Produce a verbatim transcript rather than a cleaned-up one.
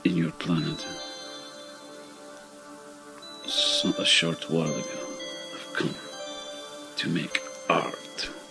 in your planet. So a short while ago, I've come to make art.